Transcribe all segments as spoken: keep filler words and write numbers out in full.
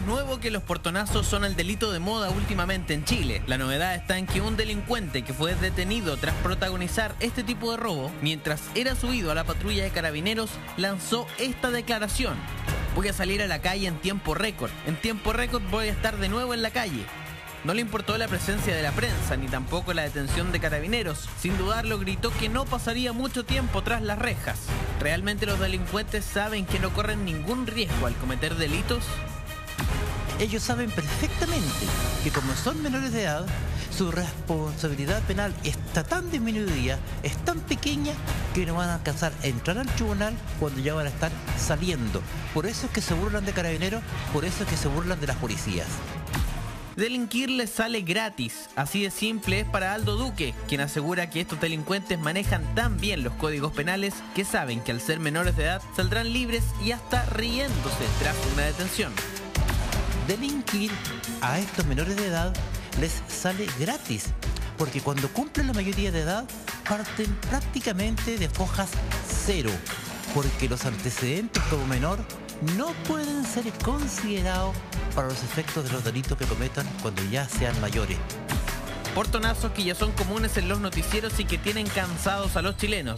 es nuevo que los portonazos son el delito de moda últimamente en Chile. La novedad está en que un delincuente que fue detenido tras protagonizar este tipo de robo, mientras era subido a la patrulla de carabineros, lanzó esta declaración: voy a salir a la calle en tiempo récord, en tiempo récord voy a estar de nuevo en la calle. No le importó la presencia de la prensa, ni tampoco la detención de carabineros. Sin dudarlo, gritó que no pasaría mucho tiempo tras las rejas. ¿Realmente los delincuentes saben que no corren ningún riesgo al cometer delitos? Ellos saben perfectamente que como son menores de edad, su responsabilidad penal está tan disminuida, es tan pequeña, que no van a alcanzar a entrar al tribunal cuando ya van a estar saliendo. Por eso es que se burlan de carabineros, por eso es que se burlan de las policías. Delinquir les sale gratis, así de simple es para Aldo Duque, quien asegura que estos delincuentes manejan tan bien los códigos penales que saben que al ser menores de edad saldrán libres y hasta riéndose tras una detención. Delinquir a estos menores de edad les sale gratis, porque cuando cumplen la mayoría de edad parten prácticamente de fojas cero, porque los antecedentes como menor no pueden ser considerados para los efectos de los delitos que cometan cuando ya sean mayores. Portonazos que ya son comunes en los noticieros y que tienen cansados a los chilenos.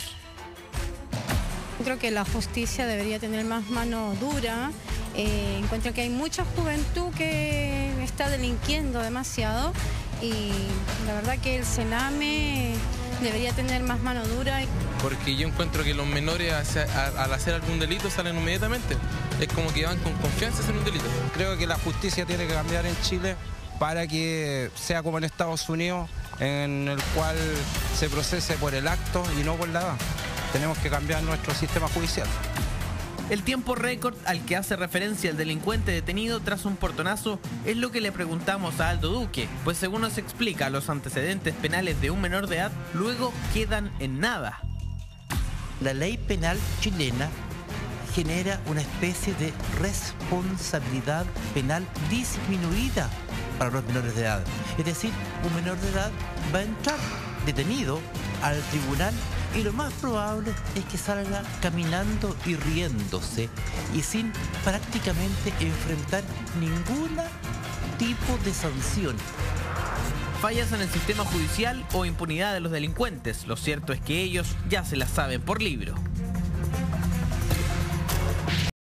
Creo que la justicia debería tener más mano dura. Eh, encuentro que hay mucha juventud que está delinquiendo demasiado y la verdad que el Sename debería tener más mano dura. Porque yo encuentro que los menores al hacer algún delito salen inmediatamente. Es como que van con confianza a hacer un delito. Creo que la justicia tiene que cambiar en Chile para que sea como en Estados Unidos, en el cual se procese por el acto y no por la edad. Tenemos que cambiar nuestro sistema judicial. El tiempo récord al que hace referencia el delincuente detenido tras un portonazo es lo que le preguntamos a Aldo Duque, pues según nos explica, los antecedentes penales de un menor de edad luego quedan en nada. La ley penal chilena genera una especie de responsabilidad penal disminuida para los menores de edad. Es decir, un menor de edad va a entrar detenido al tribunal y lo más probable es que salga caminando y riéndose y sin prácticamente enfrentar ningún tipo de sanción. Fallas en el sistema judicial o impunidad de los delincuentes, lo cierto es que ellos ya se las saben por libro.